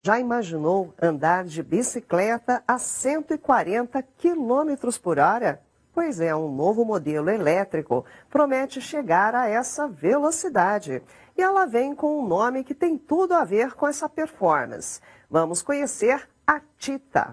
Já imaginou andar de bicicleta a 140 km por hora? Pois é, um novo modelo elétrico promete chegar a essa velocidade. E ela vem com um nome que tem tudo a ver com essa performance. Vamos conhecer a Cheetah.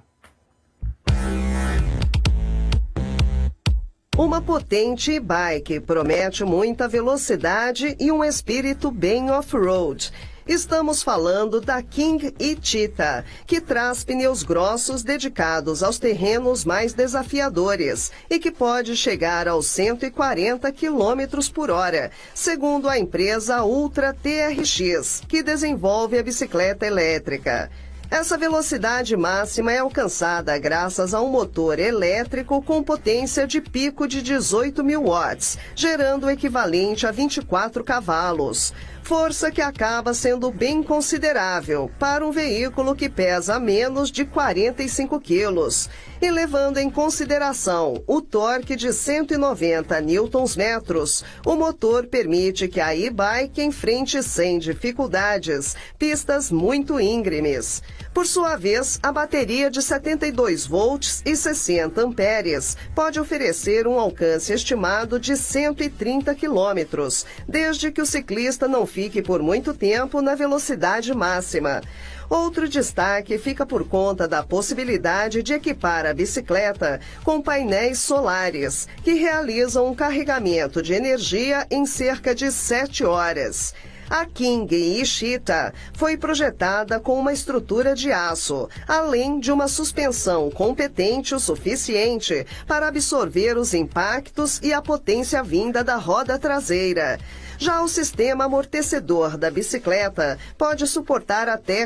Uma potente e-bike promete muita velocidade e um espírito bem off-road. Estamos falando da King e-Cheetah, que traz pneus grossos dedicados aos terrenos mais desafiadores e que pode chegar aos 140 km por hora, segundo a empresa Ultra TRX, que desenvolve a bicicleta elétrica. Essa velocidade máxima é alcançada graças a um motor elétrico com potência de pico de 18.000 watts, gerando o equivalente a 24 cavalos. Força que acaba sendo bem considerável para um veículo que pesa menos de 45 quilos. E levando em consideração o torque de 190 Nm, o motor permite que a e-bike enfrente sem dificuldades pistas muito íngremes. Por sua vez, a bateria de 72 volts e 60 amperes pode oferecer um alcance estimado de 130 quilômetros, desde que o ciclista não fique por muito tempo na velocidade máxima. Outro destaque fica por conta da possibilidade de equipar a bicicleta com painéis solares, que realizam um carregamento de energia em cerca de 7 horas. A King e-Cheetah foi projetada com uma estrutura de aço, além de uma suspensão competente o suficiente para absorver os impactos e a potência vinda da roda traseira. Já o sistema amortecedor da bicicleta pode suportar até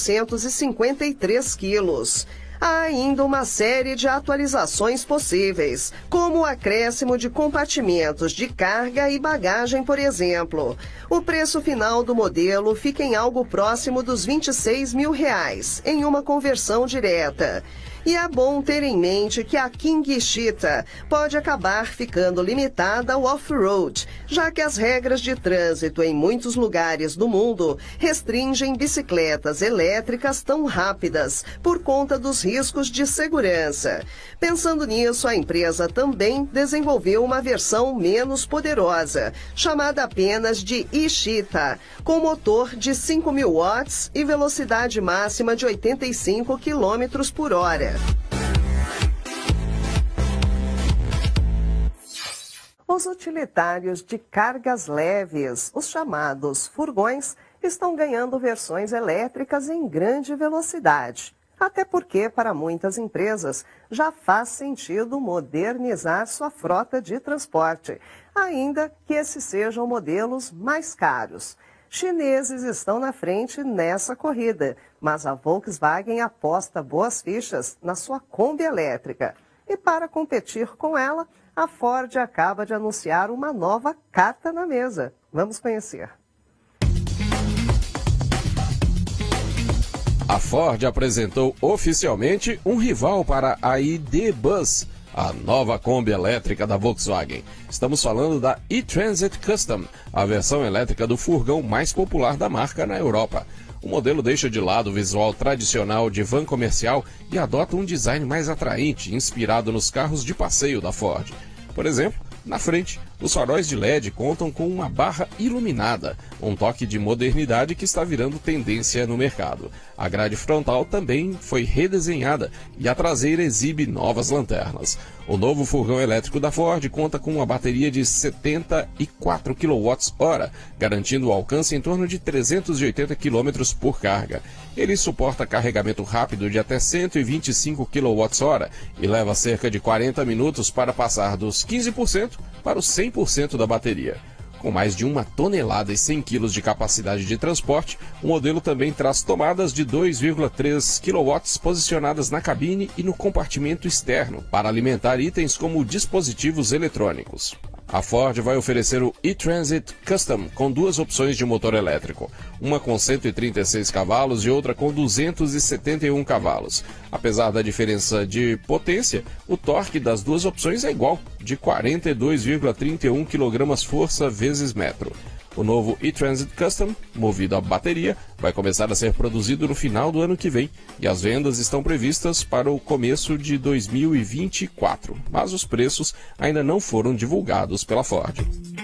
453 quilos. Há ainda uma série de atualizações possíveis, como o acréscimo de compartimentos de carga e bagagem, por exemplo. O preço final do modelo fica em algo próximo dos R$26 mil, em uma conversão direta. E é bom ter em mente que a King e-Cheetah pode acabar ficando limitada ao off-road, já que as regras de trânsito em muitos lugares do mundo restringem bicicletas elétricas tão rápidas por conta dos riscos de segurança. Pensando nisso, a empresa também desenvolveu uma versão menos poderosa, chamada apenas de e-Cheetah, com motor de 5.000 watts e velocidade máxima de 85 km por hora. Os utilitários de cargas leves, os chamados furgões, estão ganhando versões elétricas em grande velocidade. Até porque, para muitas empresas, já faz sentido modernizar sua frota de transporte, ainda que esses sejam modelos mais caros. Chineses estão na frente nessa corrida, mas a Volkswagen aposta boas fichas na sua Kombi elétrica. E para competir com ela, a Ford acaba de anunciar uma nova carta na mesa. Vamos conhecer. A Ford apresentou oficialmente um rival para a ID. Buzz, a nova Kombi elétrica da Volkswagen. Estamos falando da e-Transit Custom, a versão elétrica do furgão mais popular da marca na Europa. O modelo deixa de lado o visual tradicional de van comercial e adota um design mais atraente, inspirado nos carros de passeio da Ford. Por exemplo, na frente, os faróis de LED contam com uma barra iluminada, um toque de modernidade que está virando tendência no mercado. A grade frontal também foi redesenhada e a traseira exibe novas lanternas. O novo furgão elétrico da Ford conta com uma bateria de 74 kWh, garantindo o alcance em torno de 380 km por carga. Ele suporta carregamento rápido de até 125 kWh e leva cerca de 40 minutos para passar dos 15% para os 100% da bateria. Com mais de 1 tonelada e 100 kg de capacidade de transporte, o modelo também traz tomadas de 2,3 kW posicionadas na cabine e no compartimento externo, para alimentar itens como dispositivos eletrônicos. A Ford vai oferecer o e-Transit Custom com duas opções de motor elétrico, uma com 136 cavalos e outra com 271 cavalos. Apesar da diferença de potência, o torque das duas opções é igual, de 42,31 kgfm vezes metro. O novo e-Transit Custom, movido a bateria, vai começar a ser produzido no final do ano que vem e as vendas estão previstas para o começo de 2024, mas os preços ainda não foram divulgados pela Ford.